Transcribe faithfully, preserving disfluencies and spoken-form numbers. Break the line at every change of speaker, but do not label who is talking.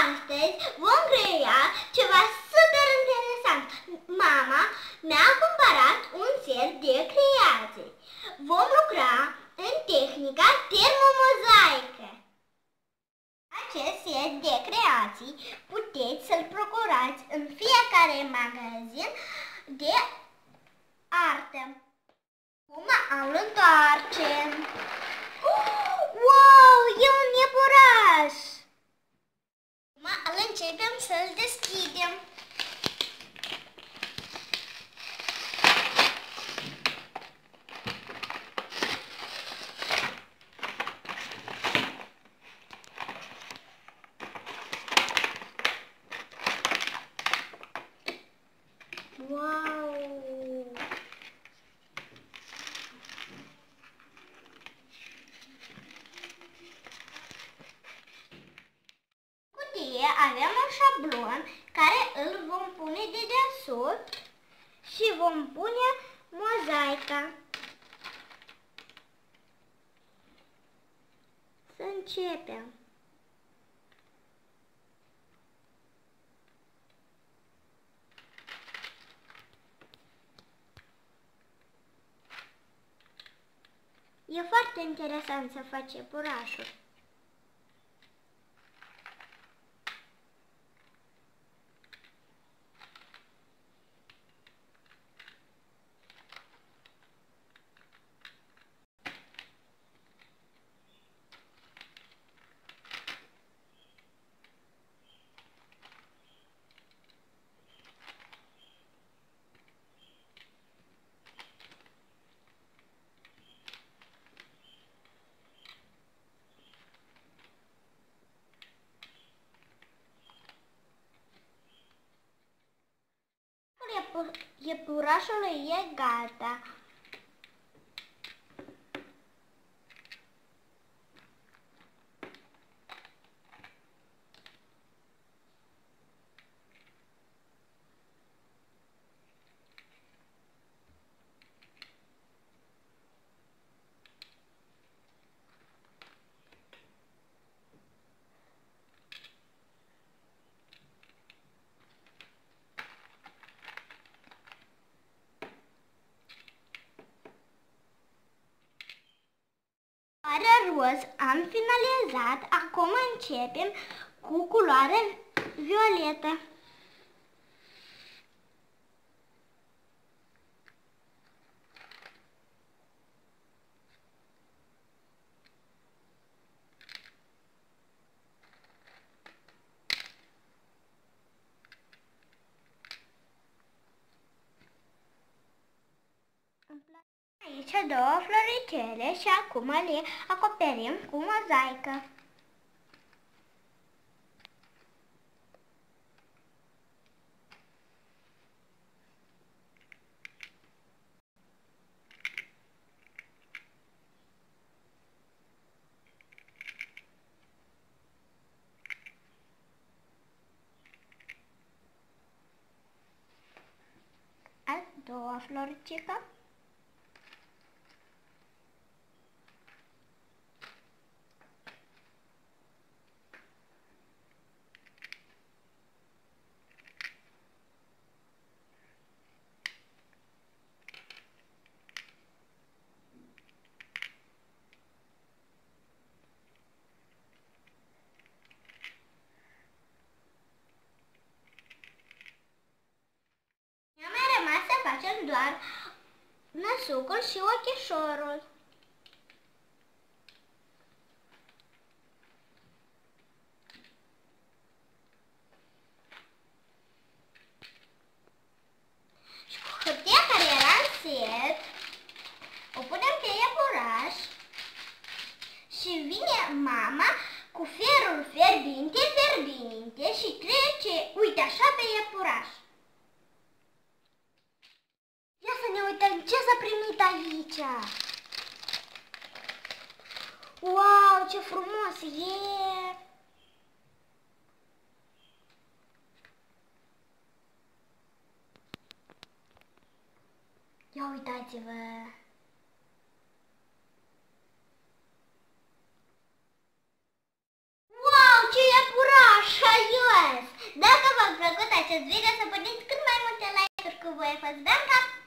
Astăzi vom crea ceva super interesant. Mama mi-a cumpărat un set de creații. Vom lucra în tehnica termomozaică. Acest set de creații puteți să-l procurați în fiecare magazin de artă. Acum îl întoarcem. Wow, e un iepuraș! Acum îl începem să-l deschidem. Wow! Cutie avem un șablon care îl vom pune de desubt și vom pune mozaica. Să începem. E foarte interesant să faci iepurașul. Iepurașul e gata. Culoarea roz am finalizat, acum începem cu culoarea violetă. Aici două floricele și acum le acoperim cu mozaică. A doua floricică. Facem doar năsucul și ochișorul. Și cu hârtia care era în set, o punem pe iepuraș și vine mama cu ferul fierbinte, fierbinte și trece, uite așa, pe iepuraș. Ia să ne uităm ce s-a primit aici. Wow, ce frumos e! Ia uitați-vă! Wow, ce iepuraș! acest video, să puneți cât mai multe like-uri cu voi. A fost Bianca.